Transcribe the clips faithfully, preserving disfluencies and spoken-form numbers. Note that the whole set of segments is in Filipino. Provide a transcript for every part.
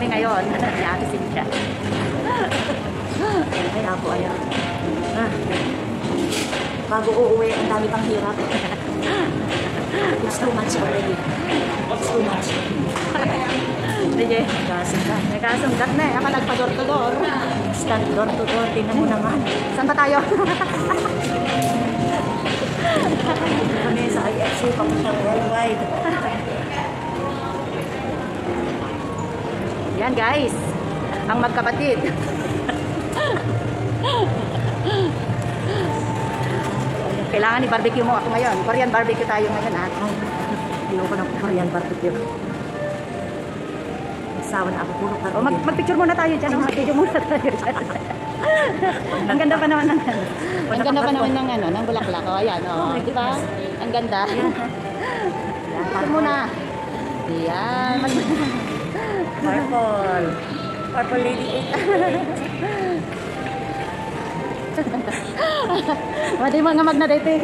kami ngayon. Ni Ate Cynthia. Kaya po, ayan. Ah. Bago uuwi, ang dami pang hirap. It's too much already. It's too much. Sige. Nagkasundan. Nagkasundat na eh. Ako nagpa-door to door. Stand door to door. Tingnan mo naman. Saan ba tayo? Kami sa I F C, papuntang worldwide. Yan guys. Ang magkapatid. Kailangan i-barbecue mo ako ngayon. Korean barbecue tayo ngayon ha. Ayoko ng Korean barbecue. Sawa na ako, puro O, mag mag-picture muna tayo dyan. Mag-video muna tayo dyan. Ang ganda pa naman ng ano. Ang ganda pa naman ng ano, ng bulaklak. O, ayan. O, di ba? Ang ganda. Picture muna. Ayan. Purple. Purple lady eight. Madi mo nga magna-date.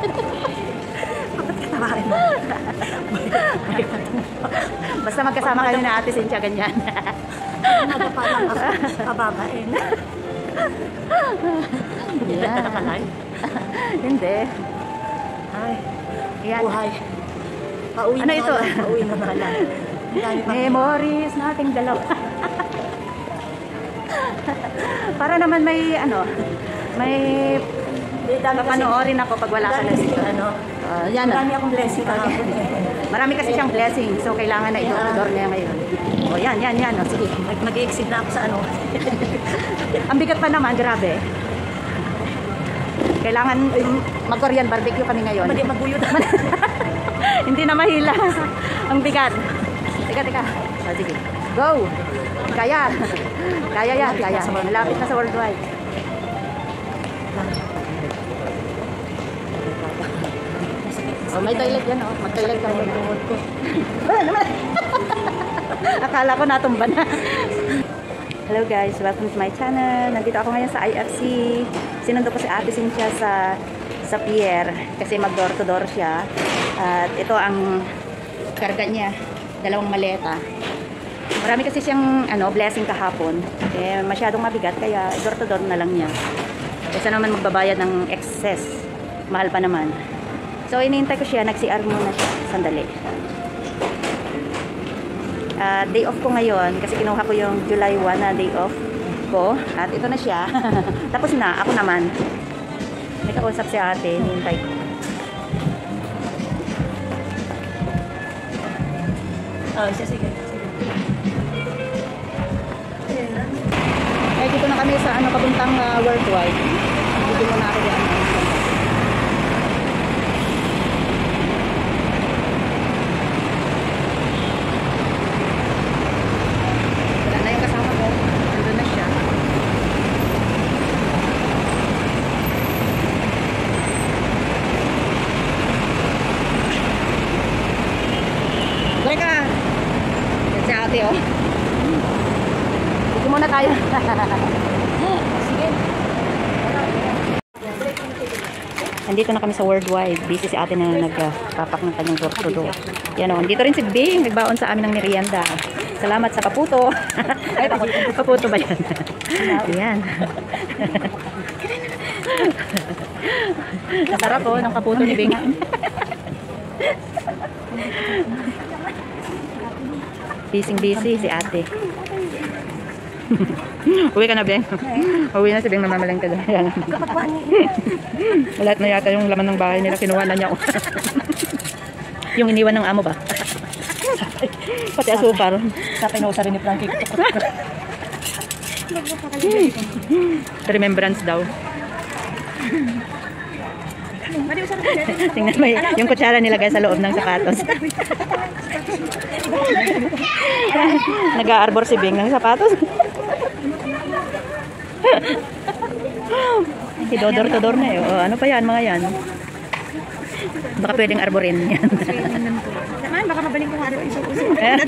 Basta magkasama kayo na Ate Cynthia, ganyan. Nagapalang ako, kababain. Hindi na nakakalay. Hindi. Ay, Yan. buhay. Pauwi Ano na ito? lang, pauwi na nga lang. Memories nating dalawa. Para naman may ano, may papanoorin ako pag wala ka na dito. Ano, Uh, yan. marami akong blessing kahapon. Marami kasi siyang blessing. So, kailangan na i-door niya ngayon. O, yan, yan, yan. O, sige. Mag-i-exceed na ako sa ano. Ang bigat pa naman, grabe. Kailangan mag-Korean barbecue kami ngayon. Mali, maguyod. Hindi na mahila. Ang bigat. Teka, teka. O, sige. Go! Kaya. Kaya yan, kaya. Malapit na sa worldwide. Oh, may toilet yan, oh. Mag-toilet ka muna. Wala naman. Akala ko natumba na. Hello guys, welcome to my channel. Nandito ako ngayon sa I F C. Sinundo ko si Ate Cynthia sa sa pier kasi mag-door to door siya. At ito ang karga niya, dalawang maleta. Marami kasi siyang ano, blessing kahapon. Eh, masyadong mabigat kaya door to door na lang niya. Kasi naman magbabayad ng excess. Mahal pa naman. So, iniintay ko siya. Nag-C R muna siya. Sandali. Uh, day off ko ngayon. Kasi kinuha ko yung July first na day off ko. At ito na siya. Tapos na. Ako naman. May kausap si ate. Iniintay ko. Oh, isa, sige. Ay, dito na kami sa ano, papuntang uh, worldwide. Dito muna ako dyan. Oh. Dito muna tayo. Sige. Nandito na kami sa worldwide. Busy si ate na nagpapak ng kanyang door to door. Yan o. Dito rin si Bing. Nagbaon sa amin ng merienda. Salamat sa kaputo. Ay, kaputo ba yan? Ayan. Nasarap po ng kaputo ni Bing. Busy-busy si ate. Uwi ka na, Beng. Uwi na si Beng, namamalengke doon. Lahat na yata yung laman ng bahay nila. Kinuha na niya. Yung iniwan ng amo ba? Pati asukar. Sa pinusa rin ni Frankie. Remembrance daw. Tingnan mo yung kutsara nilagay sa loob ng sapatos. Nag-aarbor si Bing ng sapatos. Idodor-todor na eh. O, ano pa yan, mga yan? Baka pwedeng arborin yan. Naman, baka mabaling kong araw iso-uso.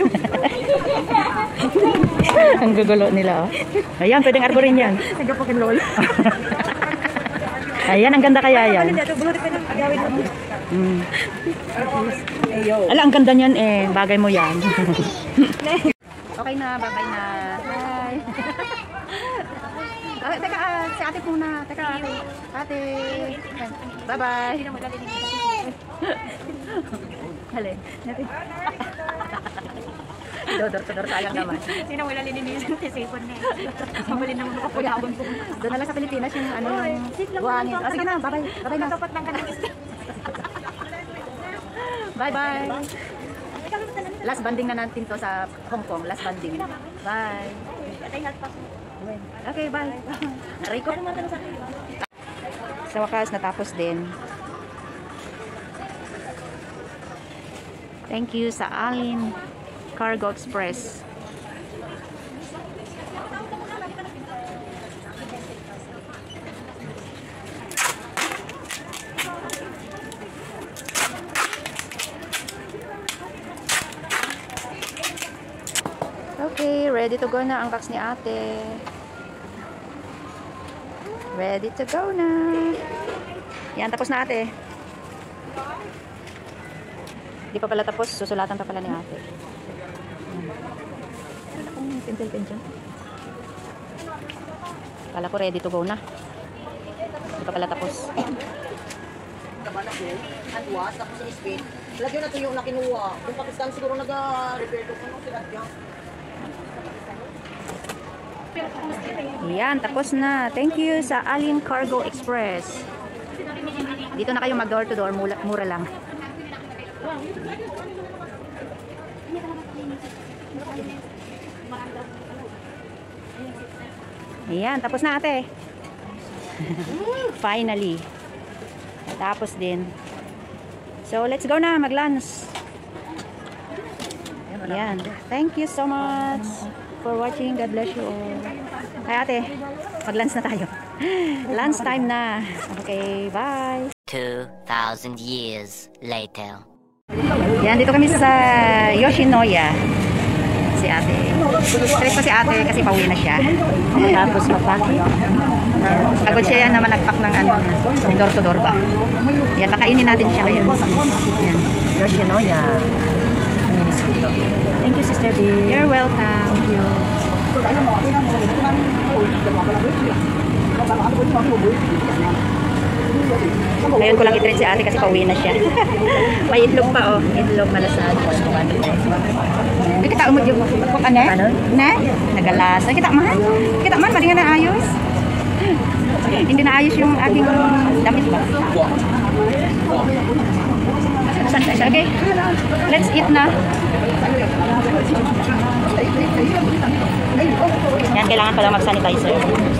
Ang gugulo nila, oh. Ayan, pwedeng arborin yan. Nagapakin lola. Ayan, ang ganda kaya yan. Mm. Ala, ang ganda niyan eh. Bagay mo yan. Okay Bye-bye na, bye-bye na. Bye. Ah, teka, ah, si ate muna. Teka, ate. Ate. Bye-bye. Hali. Natin. Dodor-dodor sayang naman. Sino wala lininisan si sipon na eh. Mabali naman ako pagkakabon ko. Doon na lang sa Pilipinas yung ano yung buhangin. Oh, sige na, bye-bye. Bye-bye na. Tapat ng kanang isda. Bye-bye. Last banding na natin to sa Hong Kong. Last banding. Bye. Okay, bye. Aray ko. Sa wakas, natapos din. Thank you sa Alin Cargo Express. Okay, ready to go na ang box ni ate. Ready to go na. Yan, tapos na ate. Di pa pala tapos, susulatan pa pala ni ate. Pencil, pencil. Kala ko ready to go na. Di pa pala tapos. Kabana ko, adwas, tapos sa Spain. Lagyan na ito yung nakinuha. Yung Pakistan siguro nag-repair ko kung sila dyan. Yan, tapos na. Thank you sa Alin Cargo Express. Dito na kayo mag door to door, mura, mura lang. Ayan, tapos na ate. Finally. Tapos din. So, let's go na, mag-lunch. Ayan. Thank you so much for watching. God bless you all. Kaya ate, mag-lunch na tayo. Lunch time na. Okay, bye. two thousand years later. Yan, dito kami sa Yoshinoya. Si ate. Stress pa si ate kasi pauwi na siya. Tapos mapaki. Pagod siya yan naman nagpak ng ano, door to door ba. Yan, pakainin natin siya ngayon. Yan. Yoshinoya. Thank you, Sister B. You're welcome. Thank you. Ngayon ko lang i-treat si ate kasi pauwi na siya. May itlog pa oh. Itlog malasad. Kita umod yung kung ano? Na? Nagalas. Kita man? Kita man? Mali nga na ayos. Hindi na ayos yung ating damit ba? Okay. Let's eat na. Yan, kailangan pala mag-sanitizer.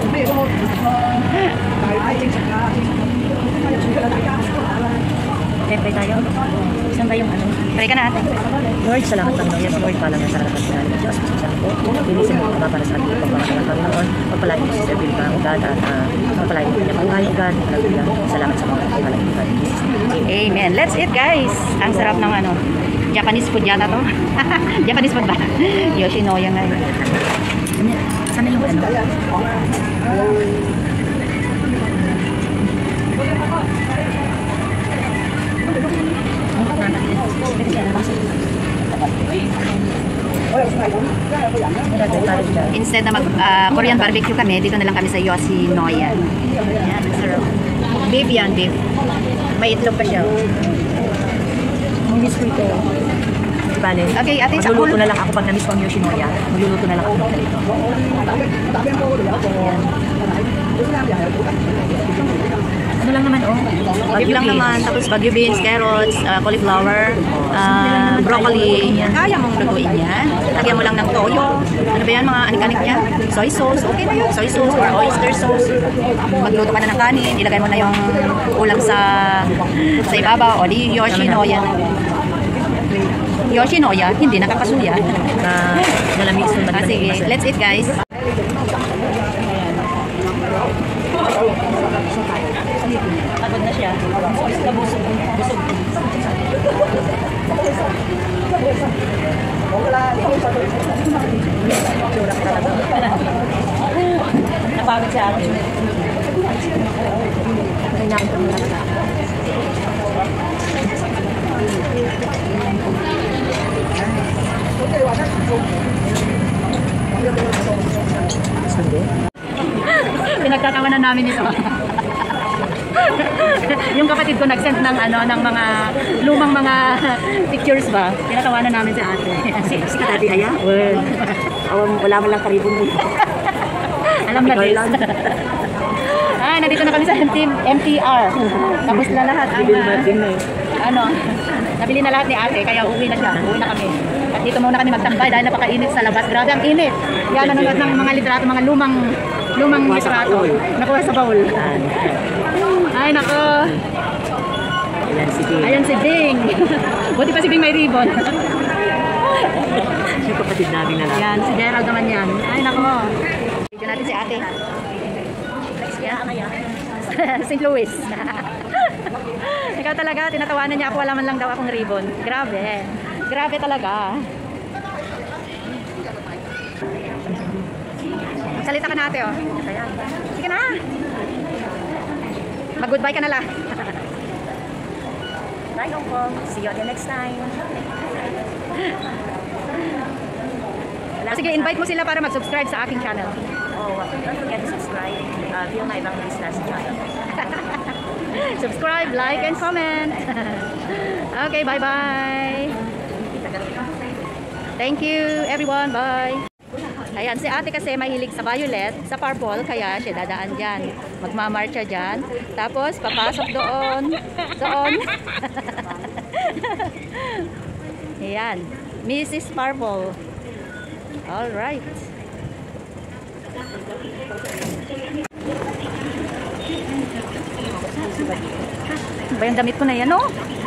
Okay, pray tayo. Saan ba yung ano? Pray ka na ate. Lord, salamat ang Lord. Lord, pala nga sa harapan sila ng Diyos. Pasensya ko. Linisin mo ka para sa ating pagpapakalang ng Panginoon. Pagpalain mo si Sir Bill ka, ugad, at uh, pagpalain mo niya buhay, ugad. Salamat sa mga pagpapalain ugad. Amen. Let's eat guys. Ang sarap ng ano. Japanese food yata to. Japanese food ba? Yoshinoya nga yun. Sana yung ano? Instead na mag uh, Korean barbecue kami, dito na lang kami sa Yoshinoya. Yan, sarap. Beef yan, beef. May itlog pa siya. Miss ko ito. Bale. Okay, ate, sa magluluto na lang ako pag na-miss ko ang Yoshinoya. Magluluto na lang ako ng ganito. Ayan. Ano lang naman, oh? Beef lang naman, tapos bagyo beans, carrots, uh, cauliflower, uh, broccoli. Kaya mong lutuin yan. Lagyan mo lang ng toyo. Ano ba yan, mga anik-anik niya? Soy sauce, okay na yun. Soy sauce or oyster sauce. Magluto ka na ng kanin, ilagay mo na yung ulam sa sa ibabaw. O di Yoshinoya. Yoshinoya, hindi nakakasuya. Na nalamis ng Ah, sige, let's eat guys. Pagod na siya. Busog. Busog. Napagod siya ate. namin ito. Yung kapatid ko nag-send ng ano ng mga lumang mga pictures ba. Tinatawanan namin si ate. Si si Tati Aya? Well, awam, wala man lang karibon mo. Alam na din. Ah, nandito na kami sa M T R. Tapos na lahat ang Bibil Martin na eh. ano, nabili na lahat ni ate, kaya uwi na siya. Uwi na kami. At dito muna kami magtambay dahil napakainit sa labas. Grabe ang init. Yan, nanonood ng mga litrato, mga lumang lumang Nakuha sa litrato. baul. Nakuha sa baul. Yan. Ay, nako. Ayan si Ding. Ayan si Ding. Buti pa si Ding may ribbon. Yung kapatid namin na lang. Yan, si Gerald naman yan. Ay, nako. Video natin si ate. Saint Louis. Ikaw talaga, tinatawanan niya ako, wala man lang daw akong ribbon. Grabe. Grabe talaga. Salita ka na ate, oh. Sige na. Mag-goodbye ka na lang. Bye Hong Kong. See you again next time. Sige, invite mo sila para mag-subscribe sa aking channel. Oh, don't forget to subscribe. Uh, view my Evangelist Last channel. Subscribe, like, and comment. Okay, bye-bye. Thank you, everyone. Bye. Ayan, si ate kasi mahilig sa violet, sa purple, kaya siya dadaan dyan. Magmamarcha dyan. Tapos, papasok doon. Doon. Ayan. Missus Purple. Alright. Ba yung damit ko na yan, no?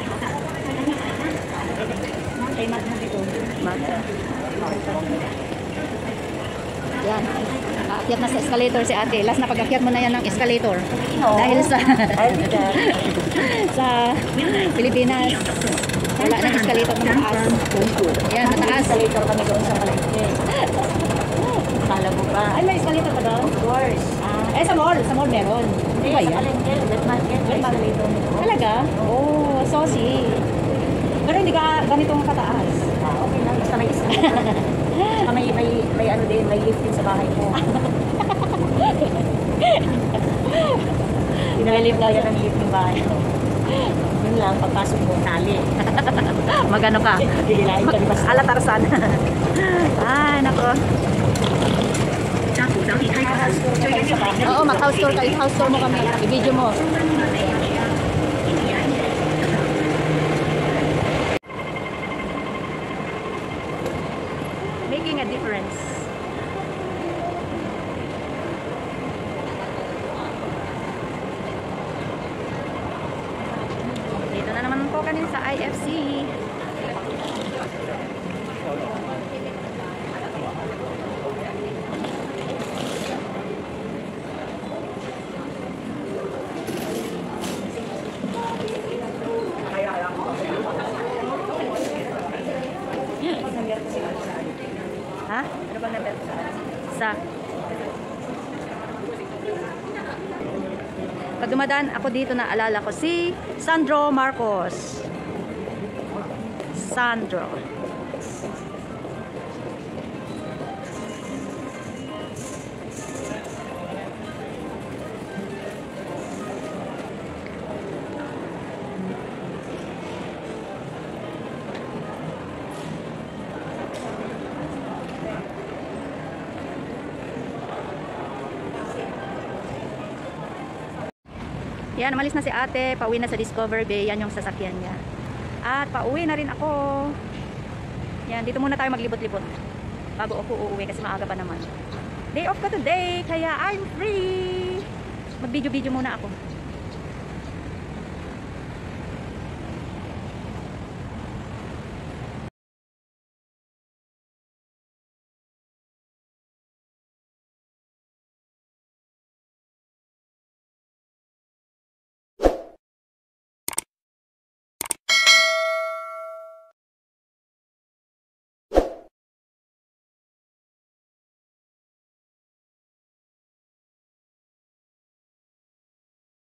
Ay, mat mo dito. Mat. Yan. Aakyat na sa escalator si ate. Last na pag-akyat mo na yan ng escalator. No. Dahil sa I'll do that. sa Pilipinas, wala nang escalator na mataas. Yan, mataas. Escalator kami doon sa palengke. Kala mo ba? Ay, may escalator pa doon? Of course. Ah, eh, sa mall. Sa mall meron. Hindi, Ano ba sa yan? palengke. Let market. May escalator nito. Talaga? Oh, saucy. Pero hindi ka ganitong kataas. Ah, okay lang. Basta may escalator. Saka may, may, may ano din, may lift din sa bahay ko. Pinalip daw yan ang lift ng bahay ko. Yun lang, pagpasok mo, tali. Magano ka? Didilain ka, di ba? Alatarsan. Ay, nako. Oo, mag-house tour ka. I-house tour mo kami. I-video mo. Making a difference. Dito na naman po kanina sa I F C. Ha? Ano bang number ko? Sa Pag dumadaan ako dito, naalala ko si Sandro Marcos. Sandro. Yan, umalis na si ate, pauwi na sa Discover Bay, yan yung sasakyan niya. At pauwi na rin ako. Yan, dito muna tayo maglibot-libot bago ako uuwi kasi maaga pa naman. Day off ko today, kaya I'm free. Mag-video-video muna ako.